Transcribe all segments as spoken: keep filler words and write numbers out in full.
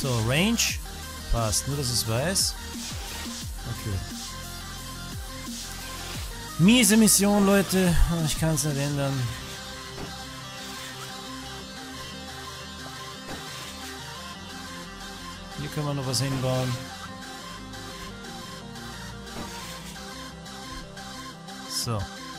So, Range. Passt, nur dass es weiß. Okay. Miese Mission, Leute. Ich kann es nicht ändern. Hier können wir noch was hinbauen. So.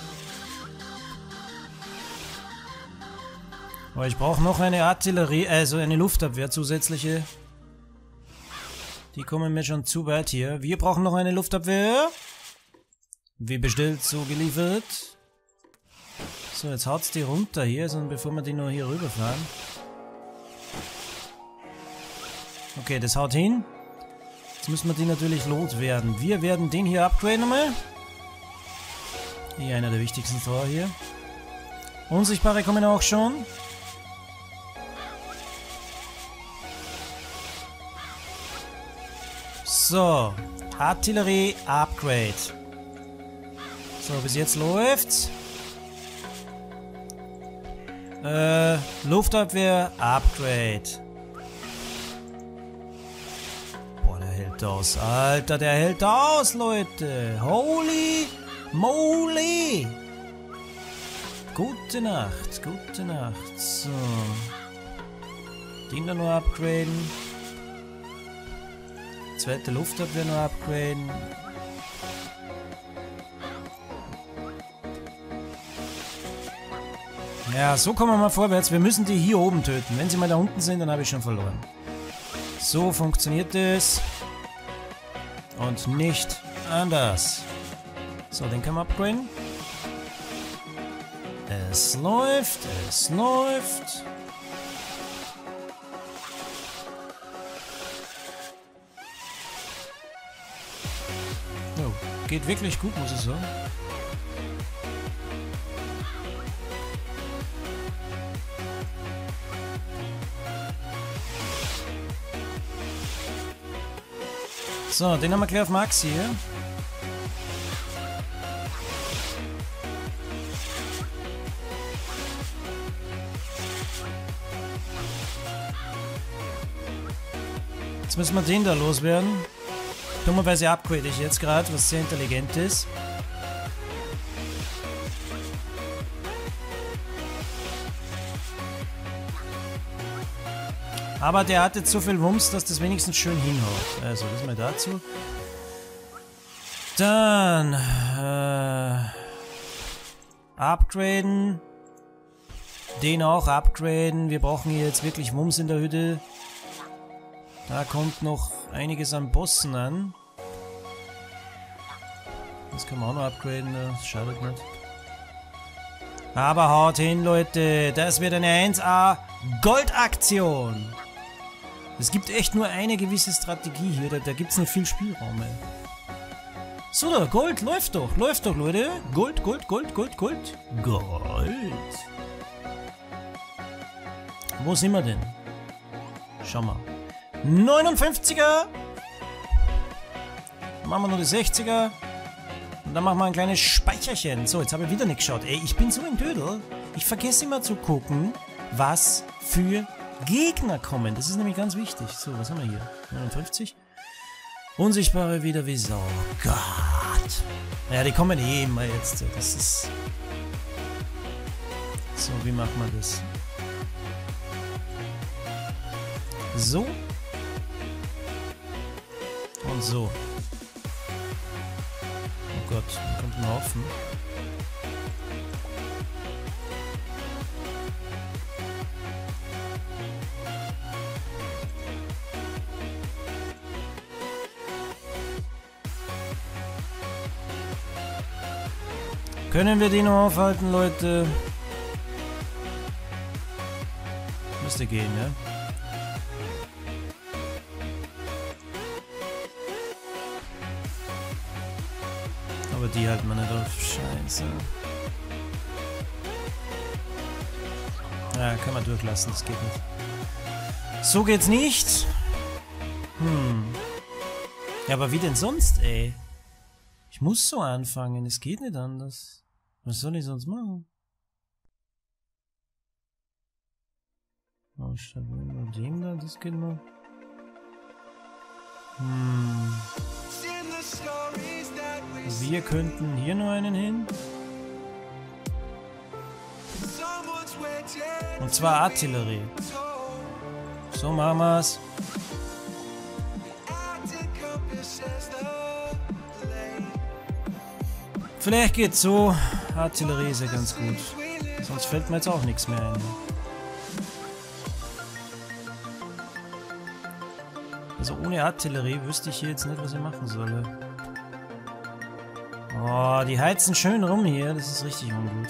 Aber ich brauche noch eine Artillerie, also eine Luftabwehr zusätzliche. Die kommen mir schon zu weit hier. Wir brauchen noch eine Luftabwehr. Wie bestellt, so geliefert. So, jetzt haut's die runter hier, sondern bevor wir die noch hier rüberfahren. Okay, das haut hin. Jetzt müssen wir die natürlich loswerden. Wir werden den hier upgraden nochmal. Hier einer der wichtigsten Tore hier. Unsichtbare kommen auch schon. So, Artillerie Upgrade. So, bis jetzt läuft's. Äh, Luftabwehr Upgrade. Boah, der hält aus. Alter, der hält aus, Leute. Holy moly. Gute Nacht, gute Nacht. So. Den dann noch upgraden. Zweite Luftabwehr noch upgraden. Ja, so kommen wir mal vorwärts. Wir müssen die hier oben töten. Wenn sie mal da unten sind, dann habe ich schon verloren. So funktioniert es. Und nicht anders. So, den können wir upgraden. Es läuft, es läuft. Oh, geht wirklich gut, muss ich sagen. So, den haben wir gleich auf Max hier. Jetzt müssen wir den da loswerden. Dummerweise upgrade ich jetzt gerade, was sehr intelligent ist. Aber der hat jetzt so viel Wumms, dass das wenigstens schön hinhaut. Also, das mal dazu. Dann äh, upgraden. Den auch upgraden. Wir brauchen hier jetzt wirklich Wumms in der Hütte. Da kommt noch einiges an Bossen an. Das kann man auch noch upgraden, das schadet nicht. Aber haut hin, Leute. Das wird eine eins A Goldaktion. Es gibt echt nur eine gewisse Strategie hier. Da, da gibt es nicht viel Spielraum. Ey. So, da, Gold läuft doch. Läuft doch, Leute. Gold, Gold, Gold, Gold, Gold. Gold. Wo sind wir denn? Schau mal. neunundfünfziger. Dann machen wir nur die sechziger. Und dann machen wir ein kleines Speicherchen. So, jetzt habe ich wieder nicht geschaut. Ey, ich bin so ein Dödel. Ich vergesse immer zu gucken, was für Gegner kommen. Das ist nämlich ganz wichtig. So, was haben wir hier? neunundfünfzig. Unsichtbare wieder wie Sau. Gott. Ja, die kommen eh immer jetzt. Das ist... So, wie macht man das? So. Und so. Oh Gott, da kommt ein Haufen. Können wir den noch aufhalten, Leute? Müsste gehen, ja? Aber die halten wir nicht auf. Scheiße. Ja, kann man durchlassen, das geht nicht. So geht's nicht. Hm. Ja, aber wie denn sonst, ey? Ich muss so anfangen, es geht nicht anders. Was soll ich sonst machen? Oh, statt nur dem da, das geht noch. Hm. Wir könnten hier nur einen hin. Und zwar Artillerie. So machen wir's. Vielleicht geht's so. Artillerie ist ja ganz gut. Sonst fällt mir jetzt auch nichts mehr ein. Also ohne Artillerie wüsste ich hier jetzt nicht, was ich machen soll. Oh, die heizen schön rum hier. Das ist richtig ungut.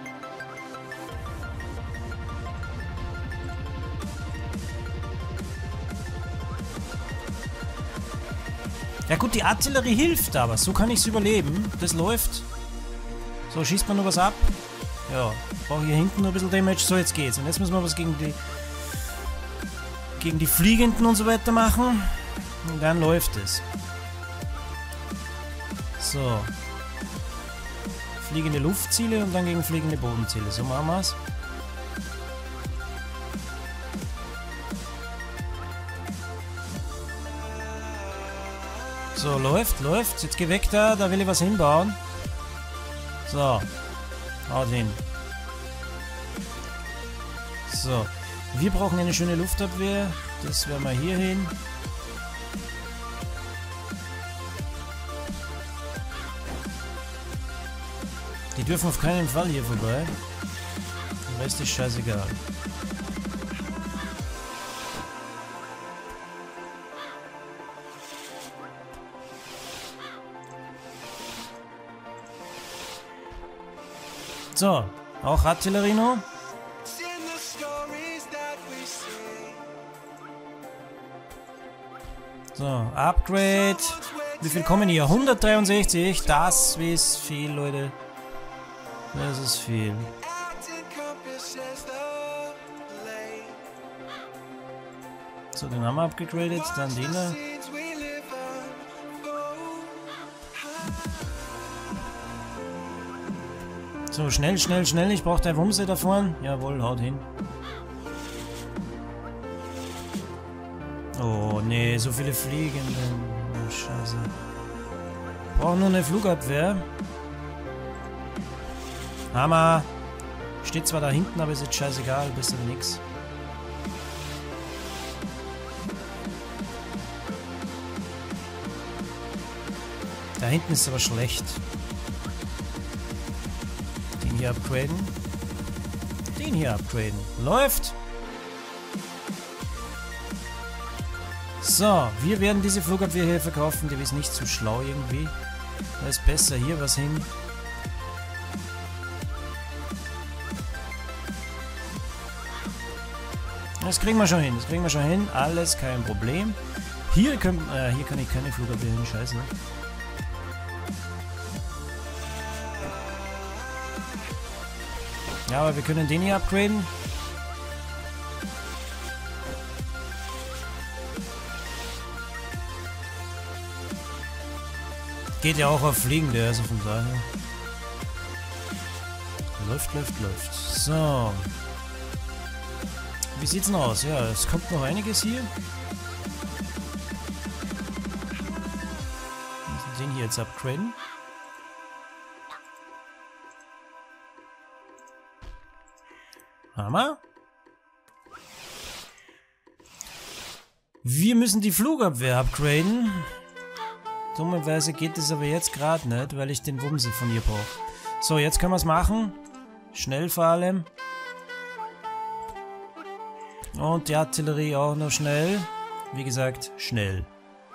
Ja gut, die Artillerie hilft aber. So kann ich es überleben. Das läuft. So, schießt man nur was ab. Ja, brauche hier hinten nur ein bisschen Damage. So, jetzt geht's. Und jetzt müssen wir was gegen die gegen die Fliegenden und so weiter machen. Und dann läuft es. So. Fliegende Luftziele und dann gegen fliegende Bodenziele. So machen wir's. So, läuft, läuft. Jetzt geh weg da, da will ich was hinbauen. So. Haut hin. So. Wir brauchen eine schöne Luftabwehr. Das werden wir hier hin. Die dürfen auf keinen Fall hier vorbei. Der Rest ist scheißegal. So, auch Artillerie noch. So, Upgrade. Wie viel kommen hier? hundertdreiundsechzig. Das ist viel, Leute. Das ist viel. So, den haben wir abgegradet. Dann den da. So, schnell, schnell, schnell. Ich brauche der Wumse da vorne. Jawohl, haut hin. Oh, nee, so viele Fliegende. Oh, scheiße. Brauche nur eine Flugabwehr. Hammer. Steht zwar da hinten, aber ist jetzt scheißegal. Besser wie nix. Da hinten ist aber schlecht. Den hier upgraden. Den hier upgraden. Läuft. So, wir werden diese Flugabwehr hier verkaufen. Die ist nicht zu schlau irgendwie. Da ist besser hier was hin. Das kriegen wir schon hin. Das kriegen wir schon hin. Alles kein Problem. Hier, können, äh, hier kann ich keine Flugabwehr hin. Scheiße. Ja, aber wir können den hier upgraden. Geht ja auch auf Fliegende, also von daher. Läuft, läuft, läuft. So. Wie sieht's denn aus? Ja, es kommt noch einiges hier. Den hier jetzt upgraden. Hammer. Wir müssen die Flugabwehr upgraden. Dummerweise geht es aber jetzt gerade nicht, weil ich den Wumse von ihr brauche. So, jetzt können wir es machen. Schnell vor allem. Und die Artillerie auch noch schnell. Wie gesagt, schnell.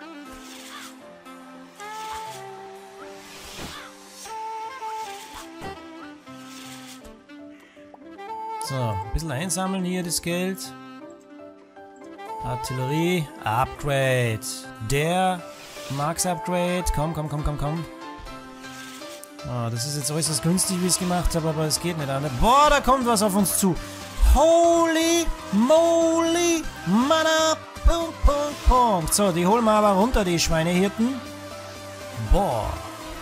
So, ein bisschen einsammeln hier das Geld. Artillerie, Upgrade. Der Max Upgrade. Komm, komm, komm, komm, komm. Oh, das ist jetzt äußerst günstig, wie ich es gemacht habe, aber es geht nicht anders. Boah, da kommt was auf uns zu. Holy moly, Mana, Punkt, Punkt, Punkt. So, die holen wir aber runter, die Schweinehirten. Boah.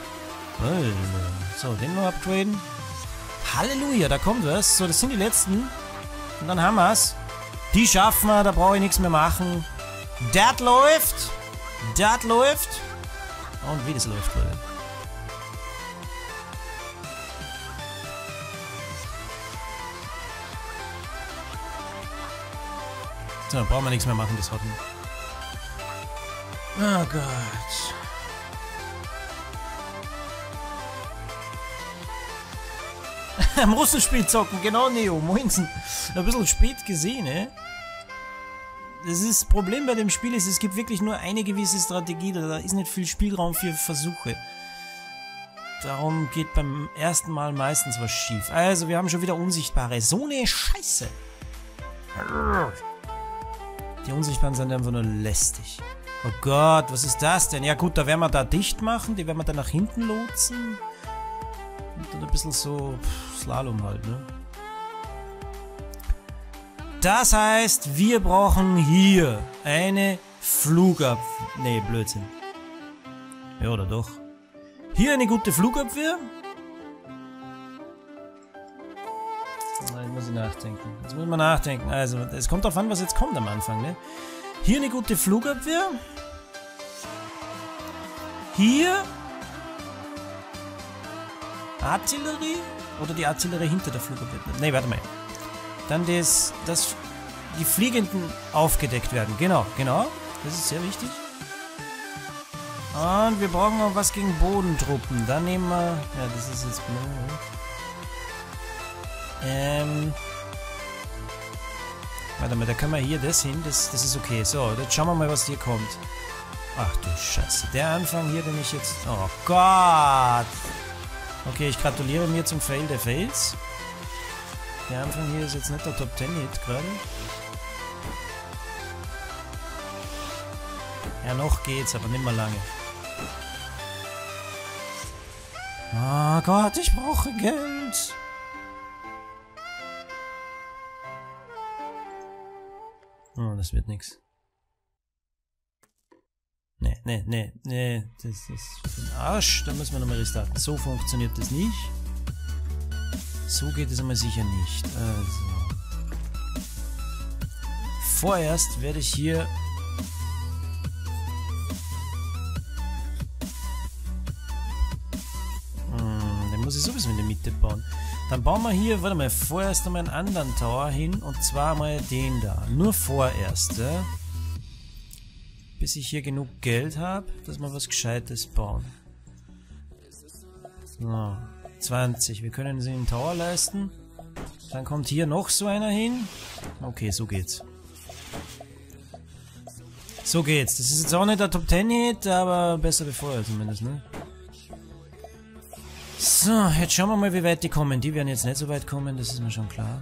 So, den noch upgraden. Halleluja, da kommt was. So, das sind die letzten. Und dann haben wir's. Die schaffen wir, da brauche ich nichts mehr machen. Das läuft. Das läuft. Und wie das läuft, Leute. So, brauchen wir nichts mehr machen, das Hotten. Oh Gott. Am Russenspiel zocken, genau, Neo, moinsen. Ein bisschen spät gesehen, ne? Das ist das Problem bei dem Spiel ist, es gibt wirklich nur eine gewisse Strategie, da ist nicht viel Spielraum für Versuche. Darum geht beim ersten Mal meistens was schief. Also, wir haben schon wieder Unsichtbare. So eine Scheiße. Die Unsichtbaren sind einfach nur lästig. Oh Gott, was ist das denn? Ja gut, da werden wir da dicht machen, die werden wir dann nach hinten lotsen. Und dann ein bisschen so pff, Slalom halt, ne? Das heißt, wir brauchen hier eine Flugabwehr. Nee, Blödsinn. Ja, oder doch? Hier eine gute Flugabwehr. Jetzt muss ich nachdenken. Jetzt muss man nachdenken. Also, es kommt darauf an, was jetzt kommt am Anfang, ne? Hier eine gute Flugabwehr. Hier Artillerie. Oder die Artillerie hinter der Flugabwehr. Ne, warte mal. Dann das, das, die Fliegenden aufgedeckt werden. Genau, genau. Das ist sehr wichtig. Und wir brauchen noch was gegen Bodentruppen. Dann nehmen wir... Ja, das ist jetzt... Ähm... Warte mal, da können wir hier das hin. Das, das ist okay. So, jetzt schauen wir mal, was hier kommt. Ach du Scheiße. Der Anfang hier, den ich jetzt... Oh Gott! Okay, ich gratuliere mir zum Fail der Fails. Der Anfang hier ist jetzt nicht der Top Ten Hit gerade. Ja, noch geht's, aber nicht mehr lange. Oh Gott, ich brauche Geld. Oh, das wird nix. Nee, nee, nee, nee, das ist für den Arsch. Da müssen wir nochmal restarten. So funktioniert das nicht. So geht es einmal sicher nicht. Also. Vorerst werde ich hier... Hm, den muss ich sowieso in der Mitte bauen. Dann bauen wir hier, warte mal, vorerst einmal einen anderen Tower hin. Und zwar mal den da. Nur vorerst, ja? Bis ich hier genug Geld habe, dass wir was Gescheites bauen. So. zwanzig. Wir können sie einen Tower leisten. Dann kommt hier noch so einer hin. Okay, so geht's. So geht's. Das ist jetzt auch nicht der Top Ten Hit, aber besser wie vorher zumindest, ne? So, jetzt schauen wir mal, wie weit die kommen. Die werden jetzt nicht so weit kommen, das ist mir schon klar.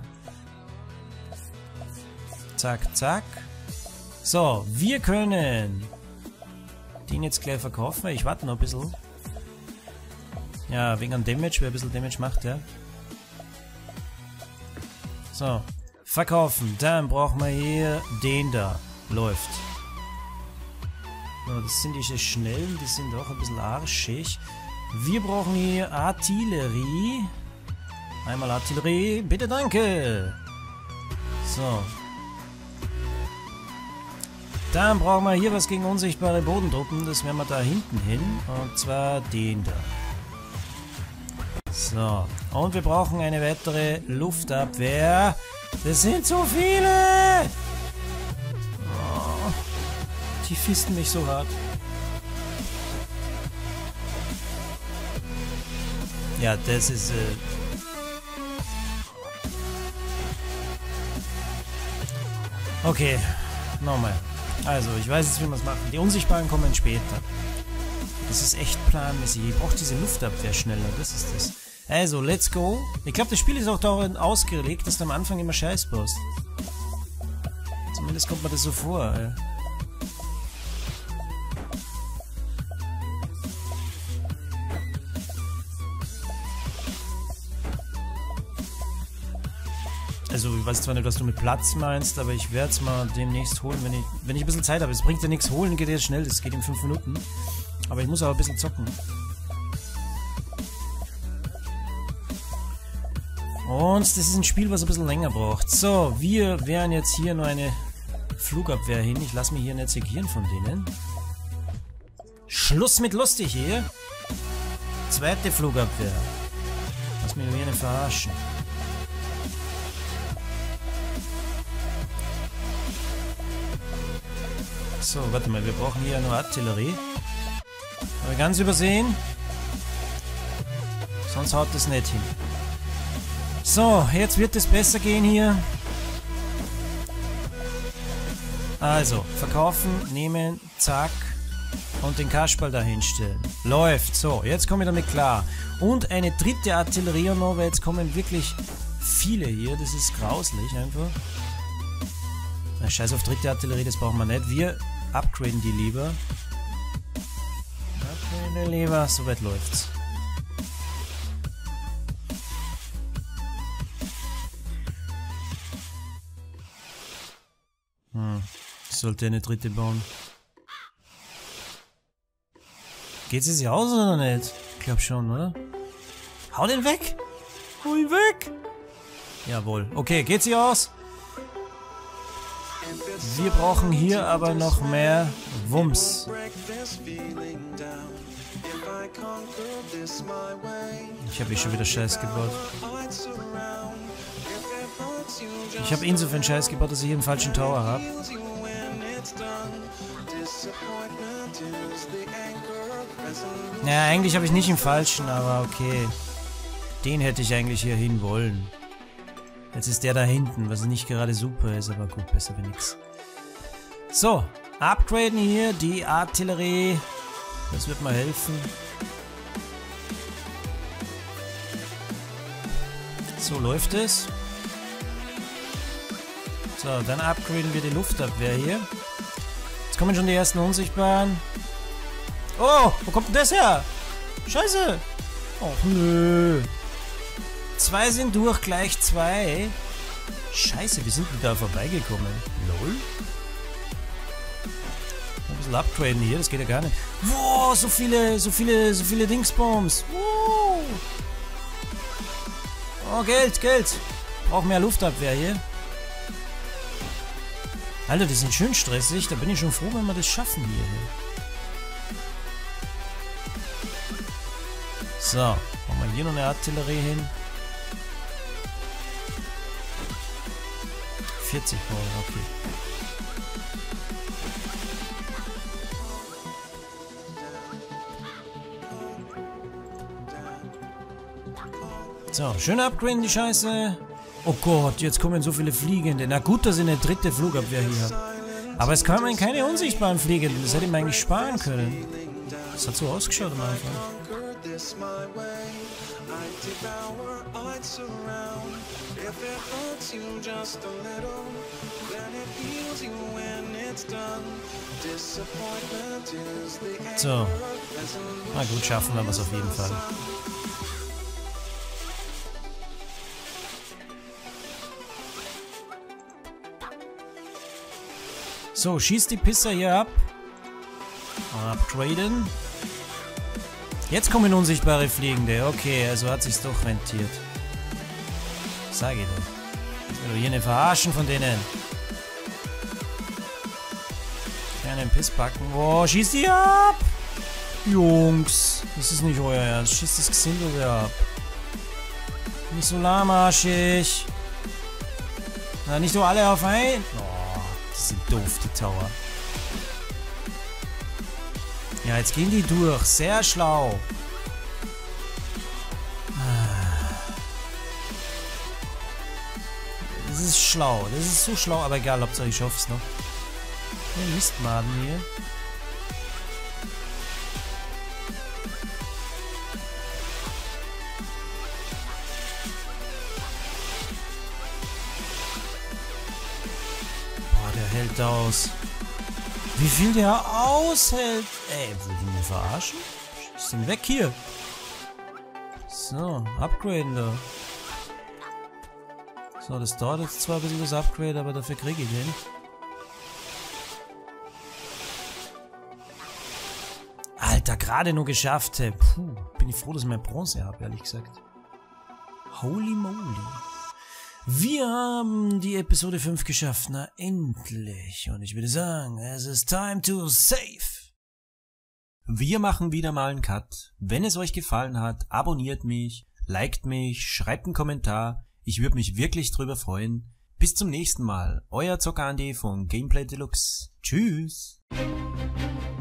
Zack, zack. So, wir können den jetzt gleich verkaufen. Ich warte noch ein bisschen. Ja, wegen einem Damage, wer ein bisschen Damage macht, ja. So, verkaufen. Dann brauchen wir hier den da. Läuft. So, das sind diese Schnellen, die sind auch ein bisschen arschig. Wir brauchen hier Artillerie. Einmal Artillerie, bitte danke. So. Dann brauchen wir hier was gegen unsichtbare Bodentruppen. Das werden wir da hinten hin. Und zwar den da. So. Und wir brauchen eine weitere Luftabwehr. Das sind so viele! Oh, die fisten mich so hart. Ja, das ist... Äh okay. Nochmal. Also, ich weiß jetzt, wie wir es machen. Die Unsichtbaren kommen später. Das ist echt planmäßig. Ich brauche diese Luftabwehr schneller. Das ist das. Also, let's go. Ich glaube, das Spiel ist auch darin ausgelegt, dass du am Anfang immer Scheiß baust. Zumindest kommt mir das so vor, ey. Also, ich weiß zwar nicht, was du mit Platz meinst, aber ich werde es mal demnächst holen, wenn ich, wenn ich ein bisschen Zeit habe. Es bringt ja nichts holen, geht jetzt schnell, das geht in fünf Minuten. Aber ich muss aber ein bisschen zocken. Und das ist ein Spiel, was ein bisschen länger braucht. So, wir werden jetzt hier nur eine Flugabwehr hin. Ich lasse mich hier nicht segieren von denen. Schluss mit lustig hier. Zweite Flugabwehr. Lass mich hier nicht verarschen. So, warte mal, wir brauchen hier nur Artillerie. Habe ich ganz übersehen. Sonst haut das nicht hin. So, jetzt wird es besser gehen hier. Also, verkaufen, nehmen, zack. Und den Kasperl da hinstellen. Läuft. So, jetzt komme ich damit klar. Und eine dritte Artillerie und noch, weil jetzt kommen wirklich viele hier. Das ist grauslich einfach. Na, scheiß auf dritte Artillerie, das brauchen wir nicht. Wir upgraden die lieber. Upgraden die lieber. Soweit läuft's. Hm. Ich sollte eine dritte bauen. Geht sie sich aus oder nicht? Ich glaub schon, oder? Hau den weg! Hau ihn weg! Jawohl. Okay, geht sie aus? Wir brauchen hier aber noch mehr Wumms. Ich habe eh schon wieder Scheiß gebaut. Ich habe insofern Scheiß gebaut, dass ich hier einen falschen Tower habe. Naja, eigentlich habe ich nicht den falschen, aber okay. Den hätte ich eigentlich hier hin wollen. Jetzt ist der da hinten, was nicht gerade super ist, aber gut, besser wie nix. So, upgraden hier die Artillerie. Das wird mal helfen. So läuft es. So, dann upgraden wir die Luftabwehr hier. Jetzt kommen schon die ersten Unsichtbaren. Oh, wo kommt denn das her? Scheiße. Och nö. Zwei sind durch, gleich zwei. Scheiße, wie sind wir da vorbeigekommen? Lol. Ein bisschen upgraden hier, das geht ja gar nicht. Wow, so viele, so viele, so viele Dingsbombs. Wow. Oh, Geld, Geld. Braucht mehr Luftabwehr hier. Alter, die sind schön stressig. Da bin ich schon froh, wenn wir das schaffen hier. So, machen wir hier noch eine Artillerie hin. vierzig Bauern, okay. So, schön upgraden die Scheiße. Oh Gott, jetzt kommen so viele Fliegende. Na gut, dass ich eine dritte Flugabwehr hier habe. Aber es kamen keine unsichtbaren Fliegenden. Das hätte ich mir eigentlich sparen können. Das hat so ausgeschaut am Anfang. So. Na gut, schaffen wir es auf jeden Fall. So, schießt die Pisser hier ab. Upgraden. Jetzt kommen unsichtbare Fliegende. Okay, also hat sich's doch rentiert. Sag ich doch. Jetzt will doch hier nicht verarschen von denen. Kleinen Pissbacken. Oh, schießt die ab! Jungs, das ist nicht euer Ernst. Schießt das Gesindel ab. Nicht so lahmarschig. Na, nicht so alle auf ein. Oh, die sind doof, die Tower. Ja, jetzt gehen die durch. Sehr schlau. Das ist schlau. Das ist so schlau, aber egal, Hauptsache ich schaff's noch. Ein Mistmaden hier. Boah, der hält aus. Wie viel der aushält. Ey, will die mir verarschen? Ist denn weg hier? So, upgraden da. So, das dauert jetzt zwar ein bisschen das Upgrade, aber dafür kriege ich den. Alter, gerade nur geschafft. Hey. Puh, bin ich froh, dass ich mein Bronze habe, ehrlich gesagt. Holy moly. Wir haben die Episode fünf geschafft, na endlich. Und ich würde sagen, es ist time to save. Wir machen wieder mal einen Cut. Wenn es euch gefallen hat, abonniert mich, liked mich, schreibt einen Kommentar. Ich würde mich wirklich drüber freuen. Bis zum nächsten Mal. Euer Zocker Andi von Gameplay Deluxe. Tschüss.